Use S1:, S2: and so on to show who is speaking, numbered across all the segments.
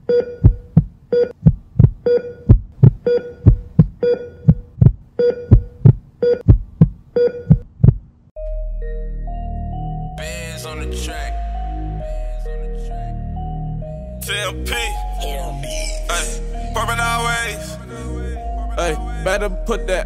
S1: Bands on the track. TMP. Hey, purping always.
S2: Hey, better put that.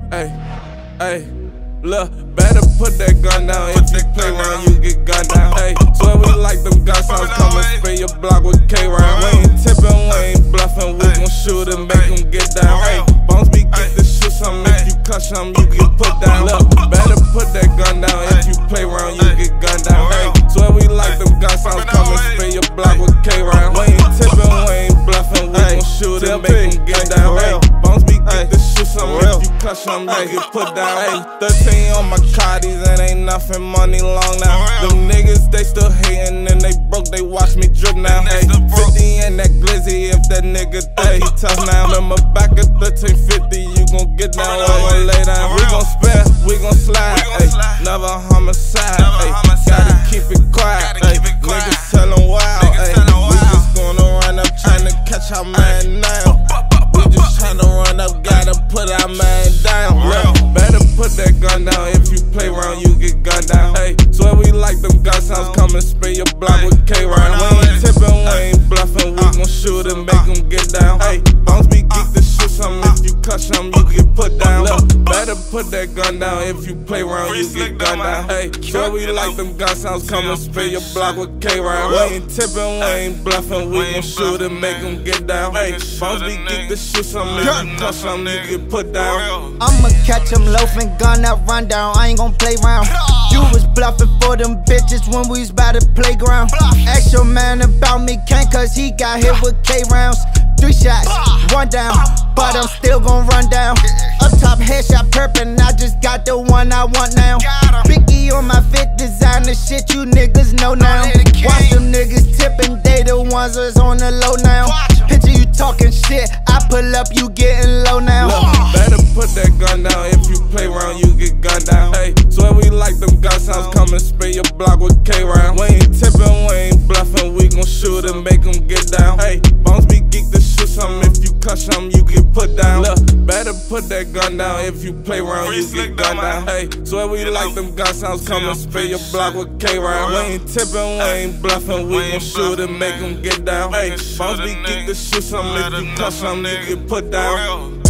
S2: Hey, look, better put that gun down. If you play around, you get gunned down. Hey, swear we like them gun sounds. Come and spray your block with K-Round. We ain't tipping, we ain't bluffing. We gon' shoot and make them get down. Hey, bones be get to shoot some. If you cut some, you get put down. Look, better put that gun down. If you play around, you get gunned down. Hey, swear we like them gun sounds. Come and spray your block with K-Round. We ain't tipping, we ain't bluffing. We gon' shoot and make them get down. Hey, bones be get to shoot some. If you cut some, you get put down. Hey, 13 on my Cotties and ain't nothing money long now. Them niggas, they still hating and they broke, they watch me drip now. Hey, 50 and that glizzy, if that nigga think he tough now. Remember back at 1350, you gon' get down, or lay down. We gon' spare, we gon' slide, ayy. Never homicide, ayy. Gotta keep it quiet, ayy. Niggas tellin' wild, ayy. We just gonna run up, tryna catch our man now. We just tryna run up, gotta put our man down. Look, better put that gun down. If you play around, you get gunned down. Hey, swear we like them gun sounds. Come and spray your block with K-Round. We ain't tipping, we ain't bluffing. We gon' shoot and make them get down. Hey, bones be geek to shoot some. If you cut some, you get put down. Look, better put that gun down. If you play around, you get gunned down. Hey, swear we like them gun sounds. Come and spray your block with K-Round. We ain't tipping, we ain't bluffing. We gon' shoot and make them get down. Hey, bones be geek to shoot some. If you cut some, you get put down.
S3: I'ma catch him loafing, gun that run down. I ain't gon' play round. You was bluffing for them bitches when we was by the playground. Ask your man about me, can't, cause he got hit with K rounds. 3 shots, 1 down, but I'm still gon' run down. Up top, headshot perpin', I just got the one I want now. Biggie on my fit, designer shit, you niggas know now. Watch them niggas tippin', they the ones that's on the low now. Picture you talking shit, I pull up, you getting low now.
S2: Look, better put that gun down. If you play around, you get gunned down. Hey, swear we like them gun sounds. Come and spray your block with K-Round. We ain't tipping, we ain't bluffing. We gon' shoot and make them get down. Hey, bones be geek to shoot some. If you cut some, you get put down. Look, better put that gun down. If you play around, you get gunned down. Hey, swear we like them gun sounds. Come and spray your block with K-Round. We ain't tipping, we ain't bluffing. We gon' shoot and make them get down. Hey, bones be geek to shoot some. If you cut some, you get put down.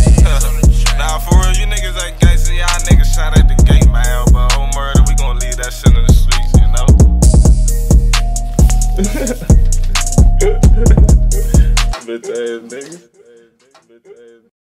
S1: Nah, for real, you niggas ain't gangsta. Y'all niggas shot at the gate, man. But on murder, we gon' leave that shit in the streets, you know?
S2: Bitch ass nigga.